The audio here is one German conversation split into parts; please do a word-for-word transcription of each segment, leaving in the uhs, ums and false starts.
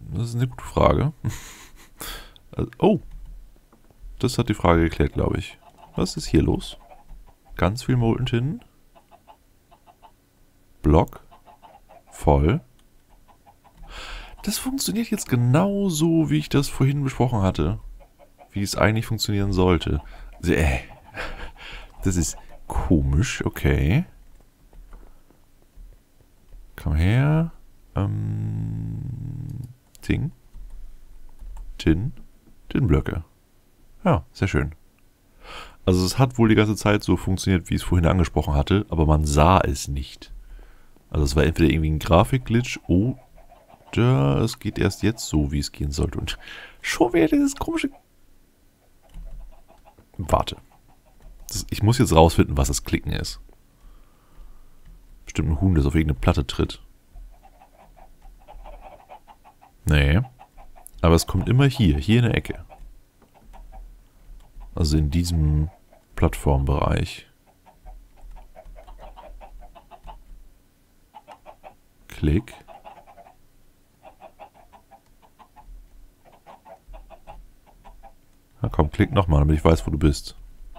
Das ist eine gute Frage. Oh, das hat die Frage geklärt, glaube ich. Was ist hier los? Ganz viel Molten Tin. Block. Voll. Das funktioniert jetzt genauso, wie ich das vorhin besprochen hatte. Wie es eigentlich funktionieren sollte. Äh, das ist komisch, okay. Komm her. Ähm, Ting. Tin. Tinblöcke. Ja, sehr schön. Also es hat wohl die ganze Zeit so funktioniert, wie ich es vorhin angesprochen hatte, aber man sah es nicht. Also es war entweder irgendwie ein Grafikglitch oder es geht erst jetzt so, wie es gehen sollte. Und schon wieder dieses komische... Warte. Das, ich muss jetzt rausfinden, was das Klicken ist. Bestimmt ein Huhn, das auf irgendeine Platte tritt. Nee. Aber es kommt immer hier, hier in der Ecke. Also in diesem Plattformbereich. Klick. Na komm, klick nochmal, damit ich weiß, wo du bist.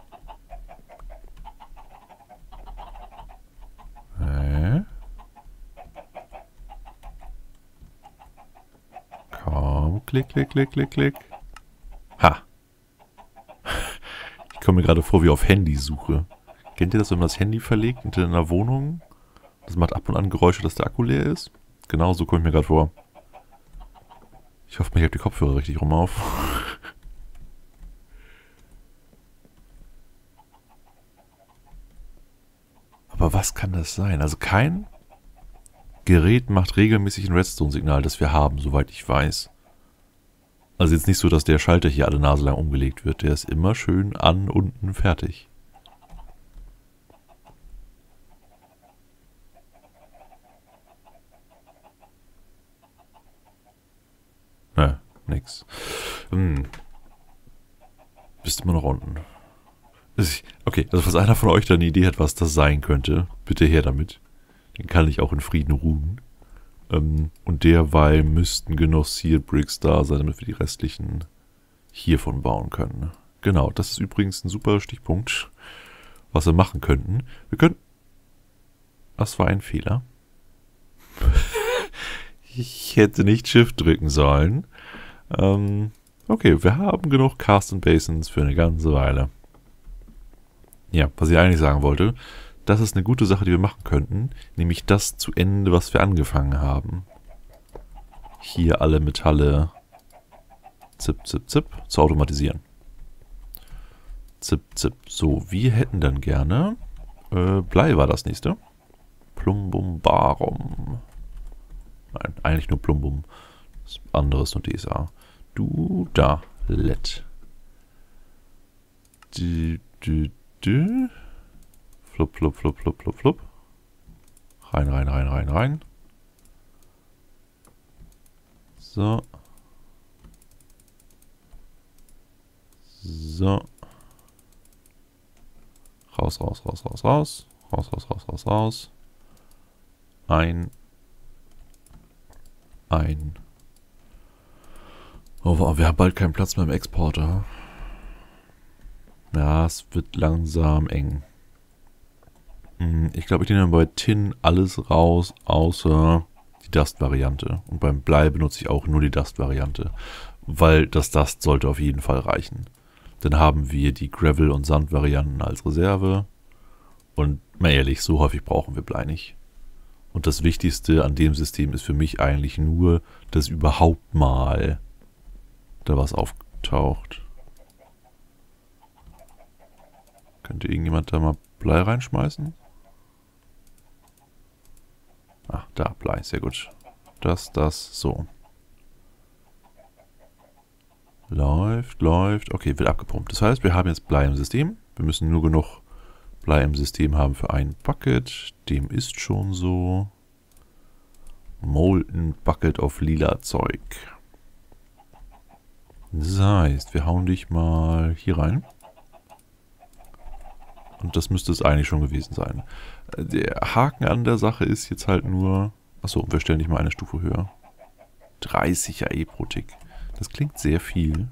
Nee. Komm, klick, klick, klick, klick, klick. Ha. Ich komme mir gerade vor wie auf Handysuche. Kennt ihr das, wenn man das Handy verlegt in einer Wohnung? Das macht ab und an Geräusche, dass der Akku leer ist. Genau so komme ich mir gerade vor. Ich hoffe, ich habe die Kopfhörer richtig rum auf. Aber was kann das sein? Also kein Gerät macht regelmäßig ein Redstone-Signal, das wir haben, soweit ich weiß. Also jetzt nicht so, dass der Schalter hier alle Nase lang umgelegt wird. Der ist immer schön an, unten, fertig. Ne, nix. Hm. Bist immer noch unten. Okay, also falls einer von euch da eine Idee hat, was das sein könnte, bitte her damit. Den kann ich auch in Frieden ruhen. Ähm, und derweil müssten genug Sealed Bricks da sein, damit wir die restlichen hiervon bauen können. Genau, das ist übrigens ein super Stichpunkt, was wir machen könnten. Wir könnten... Das war ein Fehler. Ich hätte nicht Shift drücken sollen. Ähm, okay, wir haben genug Cast and Basins für eine ganze Weile. Ja, was ich eigentlich sagen wollte, das ist eine gute Sache, die wir machen könnten, nämlich das zu Ende, was wir angefangen haben. Hier alle Metalle zip, zip, zip zu automatisieren. Zip, zip. So, wir hätten dann gerne, äh, Blei war das nächste. Plumbumbarum. Nein, eigentlich nur Plumbum. Das andere ist nur D S A. Du, da, Let. Du, du, du. Flup, flup, flup, flup, flup, flup. Rein, rein, rein, rein, rein. So. So. Raus, raus, raus, raus, raus. Raus, raus, raus, raus, raus. Ein. Ein. Oh, wow, wir haben bald keinen Platz mehr im Exporter. Ja, es wird langsam eng. Ich glaube, ich nehme bei Tin alles raus, außer die Dust-Variante. Und beim Blei benutze ich auch nur die Dust-Variante. Weil das Dust sollte auf jeden Fall reichen. Dann haben wir die Gravel- und Sand-Varianten als Reserve. Und mal ehrlich, so häufig brauchen wir Blei nicht. Und das Wichtigste an dem System ist für mich eigentlich nur, dass überhaupt mal da was auftaucht. Könnte irgendjemand da mal Blei reinschmeißen? Ah, da, Blei, sehr gut. Das, das, so. Läuft, läuft. Okay, wird abgepumpt. Das heißt, wir haben jetzt Blei im System. Wir müssen nur genug Blei im System haben für ein Bucket. Dem ist schon so. Molten Bucket of lila Zeug. Das heißt, wir hauen dich mal hier rein. Und das müsste es eigentlich schon gewesen sein. Der Haken an der Sache ist jetzt halt nur... Achso, wir stellen dich mal eine Stufe höher. dreißig A E pro Tick. Das klingt sehr viel.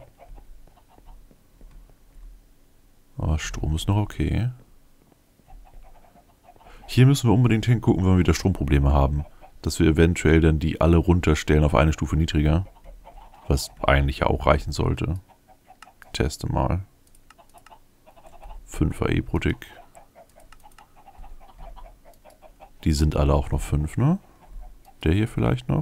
Aber Strom ist noch okay. Hier müssen wir unbedingt hingucken, wenn wir wieder Stromprobleme haben. Dass wir eventuell dann die alle runterstellen auf eine Stufe niedriger. Was eigentlich ja auch reichen sollte. Teste mal. fünf A E pro Tick. Die sind alle auch noch fünf, ne? Der hier vielleicht noch?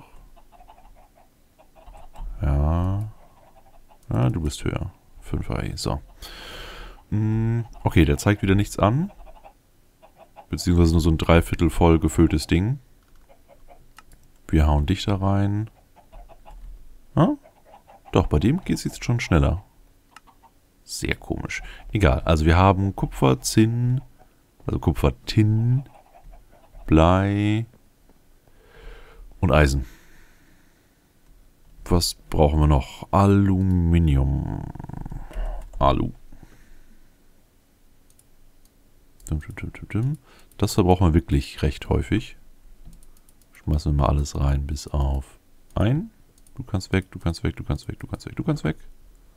Ja. Ja, du bist höher. fünf A E, so. Okay, der zeigt wieder nichts an. Beziehungsweise nur so ein dreiviertel voll gefülltes Ding. Wir hauen dich da rein. Ah? Doch, bei dem geht es jetzt schon schneller. Sehr komisch. Egal, also wir haben Kupfer, Zinn, also Kupfer, Tin, Blei und Eisen. Was brauchen wir noch? Aluminium. Alu. Das verbrauchen wir wirklich recht häufig. Schmeißen wir mal alles rein, bis auf ein. Du kannst weg, du kannst weg, du kannst weg, du kannst weg, du kannst weg.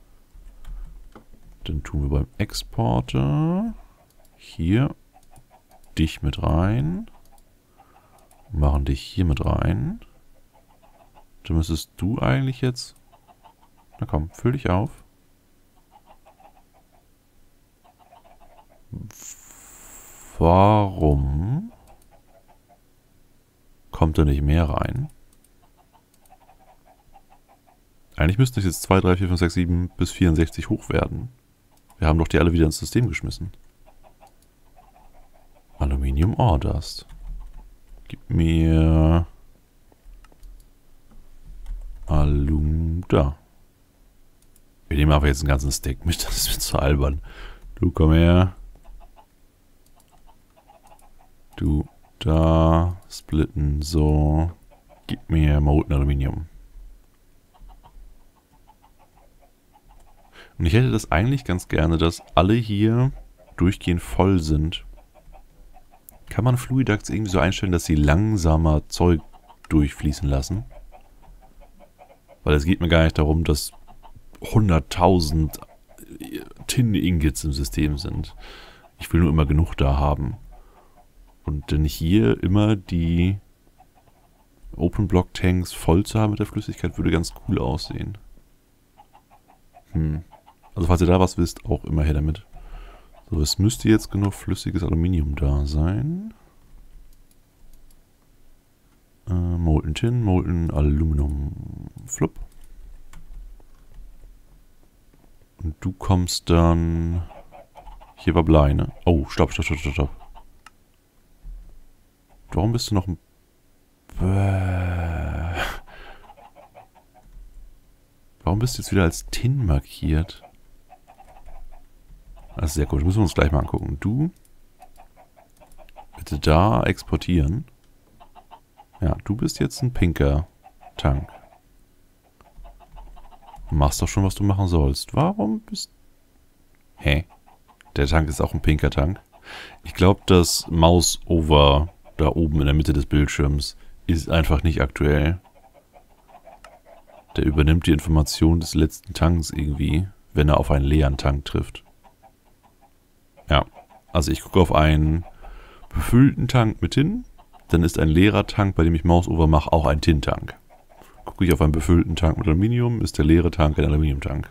Dann tun wir beim Exporter hier dich mit rein. Machen dich hier mit rein. Dann müsstest du eigentlich jetzt... Na komm, füll dich auf. Warum kommt da nicht mehr rein? Eigentlich müssten es jetzt zwei, drei, vier, fünf, sechs, sieben bis vierundsechzig hoch werden. Wir haben doch die alle wieder ins System geschmissen. Aluminium Ore Dust. Gib mir... Alum... Da. Wir nehmen aber jetzt einen ganzen Stack mit. Das ist mir zu albern. Du, komm her. Du, da. Splitten, so. Gib mir Molten Aluminium. Und ich hätte das eigentlich ganz gerne, dass alle hier durchgehend voll sind. Kann man Fluidax irgendwie so einstellen, dass sie langsamer Zeug durchfließen lassen? Weil es geht mir gar nicht darum, dass hunderttausend Tin-Ingots im System sind. Ich will nur immer genug da haben. Und dann hier immer die Open-Block-Tanks voll zu haben mit der Flüssigkeit, würde ganz cool aussehen. Hm. Also falls ihr da was wisst, auch immer her damit. So, es müsste jetzt genug flüssiges Aluminium da sein. Äh, Molten Tin, Molten Aluminium. Flupp. Und du kommst dann... Hier war Blei, ne? Oh, stopp, stopp, stopp, stopp, stopp. Warum bist du noch... Bäh. Warum bist du jetzt wieder als Tin markiert? Das ist sehr komisch. Müssen wir uns gleich mal angucken. Du... Bitte da exportieren. Ja, du bist jetzt ein pinker Tank. Du machst doch schon, was du machen sollst. Warum bist... Hä? Der Tank ist auch ein pinker Tank. Ich glaube, das Mouse-Over da oben in der Mitte des Bildschirms ist einfach nicht aktuell. Der übernimmt die Information des letzten Tanks irgendwie, wenn er auf einen leeren Tank trifft. Ja, also ich gucke auf einen befüllten Tank mit Tin, dann ist ein leerer Tank, bei dem ich Mouse-Over mache, auch ein Tin-Tank. Gucke ich auf einen befüllten Tank mit Aluminium, ist der leere Tank ein Aluminiumtank.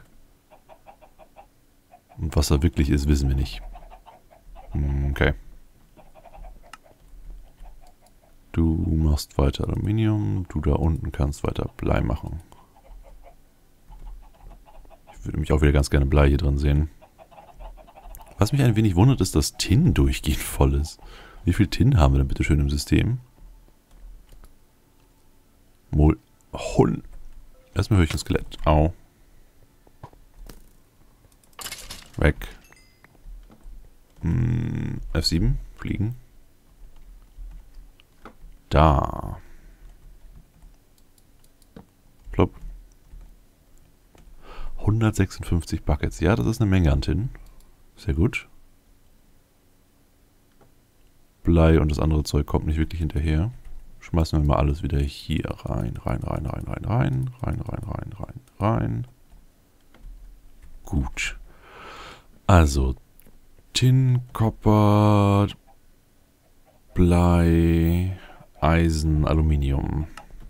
Und was er wirklich ist, wissen wir nicht. Okay. Du machst weiter Aluminium, du da unten kannst weiter Blei machen. Ich würde mich auch wieder ganz gerne Blei hier drin sehen. Was mich ein wenig wundert, ist, dass Tin durchgehend voll ist. Wie viel Tin haben wir denn bitte schön im System? Mol... Hund. Erstmal höre ich ein Skelett. Au. Weg. Hm, F sieben. Fliegen. Da. Plopp. hundertsechsundfünfzig Buckets. Ja, das ist eine Menge an Tin. Sehr gut. Blei und das andere Zeug kommt nicht wirklich hinterher. Schmeißen wir mal alles wieder hier rein. Rein, rein, rein, rein, rein. Rein, rein, rein, rein, rein. Gut. Also, Tin, Copper, Blei, Eisen, Aluminium.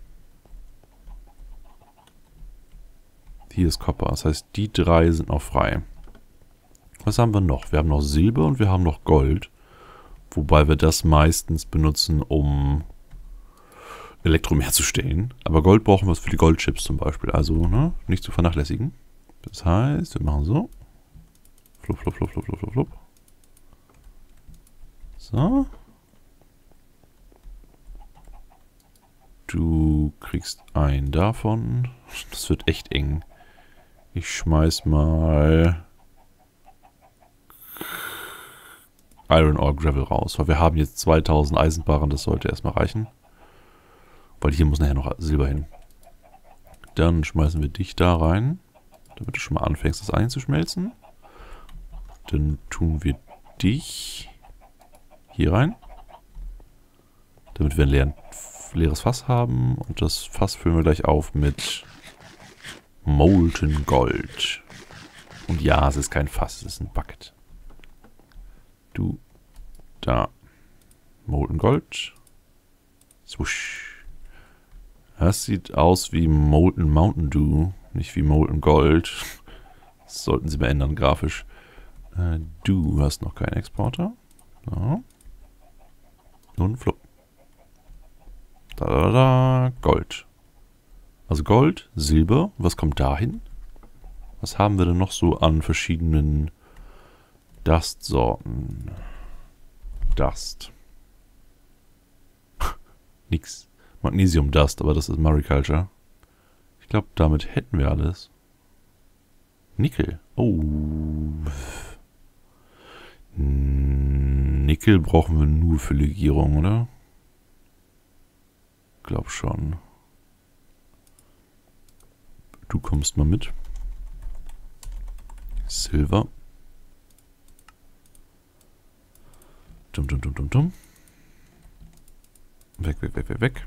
Hier ist Copper. Das heißt, die drei sind noch frei. Was haben wir noch? Wir haben noch Silber und wir haben noch Gold. Wobei wir das meistens benutzen, um Elektrum herzustellen. Aber Gold brauchen wir für die Goldchips zum Beispiel. Also, ne, nicht zu vernachlässigen. Das heißt, wir machen so. Flup, flup, flup, flup, flup, flup. So. Du kriegst einen davon. Das wird echt eng. Ich schmeiß mal Iron Ore Gravel raus, weil wir haben jetzt zweitausend Eisenbarren, das sollte erstmal reichen. Weil hier muss nachher noch Silber hin. Dann schmeißen wir dich da rein, damit du schon mal anfängst, das einzuschmelzen. Dann tun wir dich hier rein, damit wir ein leeren, leeres Fass haben. Und das Fass füllen wir gleich auf mit Molten Gold. Und ja, es ist kein Fass, es ist ein Bucket. Du, da. Molten Gold. Swoosh. Das sieht aus wie Molten Mountain Dew, nicht wie Molten Gold. Das sollten sie mal ändern, grafisch. Äh, du hast noch keinen Exporter. So. Und flupp. Da, da, da, Gold. Also Gold, Silber. Was kommt dahin? Was haben wir denn noch so an verschiedenen Dust-Sorten? Dust. Nix. Magnesium Dust, aber das ist Mariculture. Ich glaube, damit hätten wir alles. Nickel. Oh. Nickel brauchen wir nur für Legierung, oder? Glaub schon. Du kommst mal mit. Silber. Dum, dum, dum, dum, dum. Weg, weg, weg, weg, weg.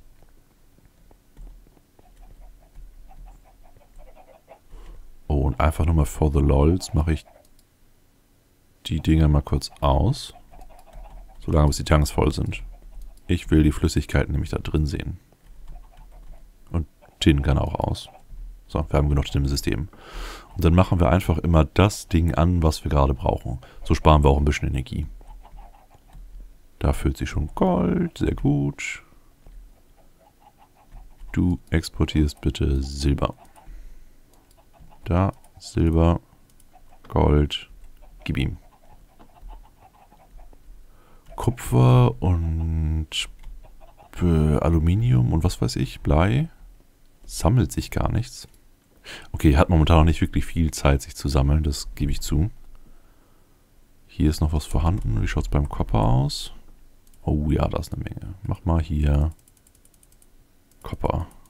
Oh, und einfach nur mal for the lols mache ich die Dinger mal kurz aus. Solange bis die Tanks voll sind. Ich will die Flüssigkeiten nämlich da drin sehen. Und Tin kann auch aus. So, wir haben genug Tin im System. Und dann machen wir einfach immer das Ding an, was wir gerade brauchen. So sparen wir auch ein bisschen Energie. Da füllt sich schon Gold. Sehr gut. Du exportierst bitte Silber. Da, Silber, Gold, gib ihm. Kupfer und äh, Aluminium und was weiß ich, Blei. Sammelt sich gar nichts. Okay, hat momentan noch nicht wirklich viel Zeit, sich zu sammeln, das gebe ich zu. Hier ist noch was vorhanden. Wie schaut es beim Copper aus? Oh ja, da ist eine Menge. Mach mal hier Copper.